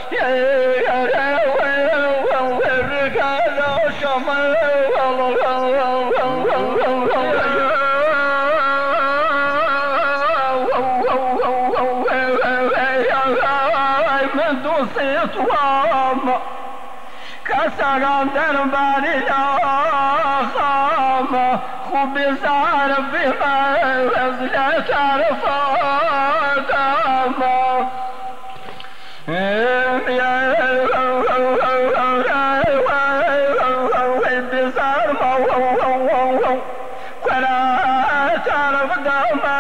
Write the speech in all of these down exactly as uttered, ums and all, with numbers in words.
كسران درباني لا خام خوب زار في غزلة تعرفات ما بزار ما ولا تعرف دما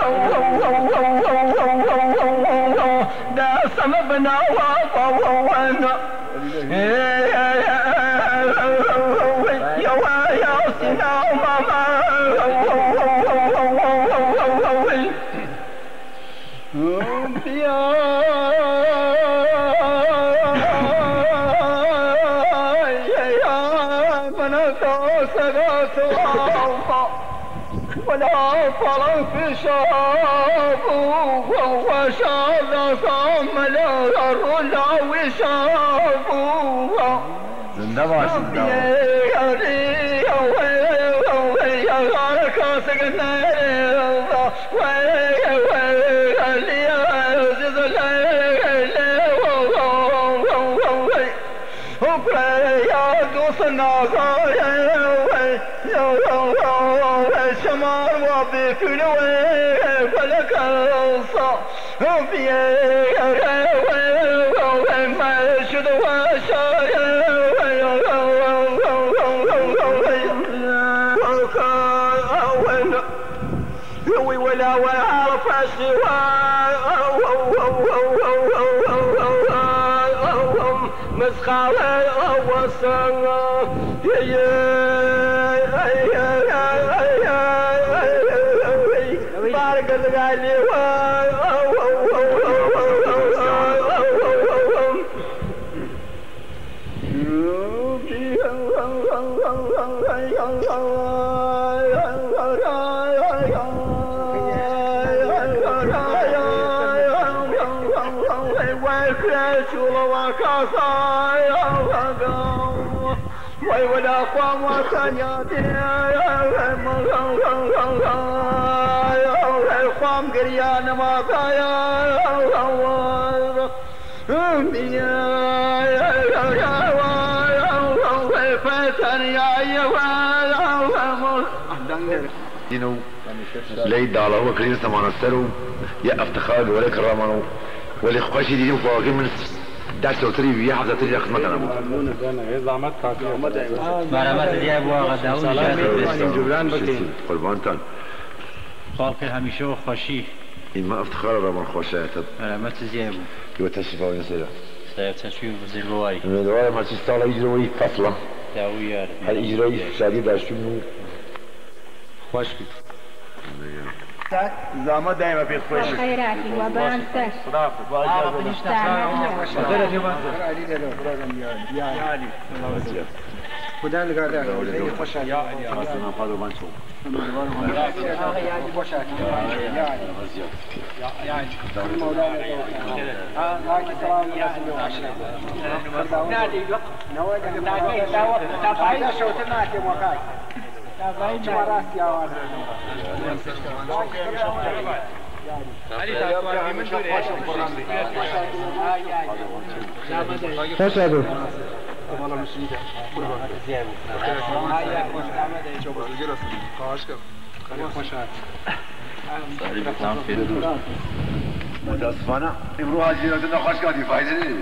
دا سمبنا ووانا ولا فرق في شاب وشاب ثم لا الرلا وشاب زندبا زندبا شمار وبكل ولك الصا في مرشد وشاي ولا وعرف سوى مسخال وصل بارك الغالي ولا قام وثانيا قام قريان ما ضايا دينو ليد على هو كريم سمان السرو يا افتخار ولك الرمانو ولي خوشي دينو فواقين من درس وتري بيا حفظة تري أخذ مكان أبو. مرامات دياب وغداون جاد جبران بكين. قربان تان. خالق هميشه خوشي. إما افتخار رمان خوشات. مرامات دياب. يوتشفى وينسيره. سيتشفى بزلواري. المدوار ما تستعلا يجري فصلا. تاويار. هل يجري شادي داشتم خوش بيت. زعما دائما في خوش خيراتي وبانتك صداقة آه بنشتغل غير جماعة يعني خدا نگاه خیلی خوشحال يا مثلا فادو بانشو يعني خوشحال يعني يعني مولانا ها هاي السلام عليكم نادي نواد نادي دعوة تفاعل شو تنادي وقاي جمارات يا واد خوش آدو والله مشيده زين خواهش کنم خیلی خوشحال متاسفانه امروز حاجی رو نخواهش کردی فایده نیست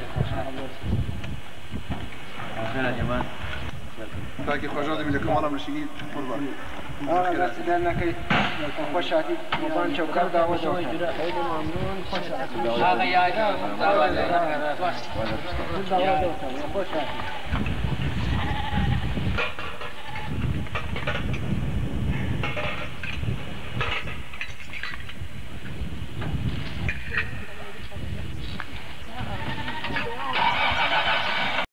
تاکي خوشحال دي لكم والله مشيين قربان اه بس لنا كي خوشحال مبان شوكر دا وشوكر خير ممنون خوشحال هذا يا خوشحال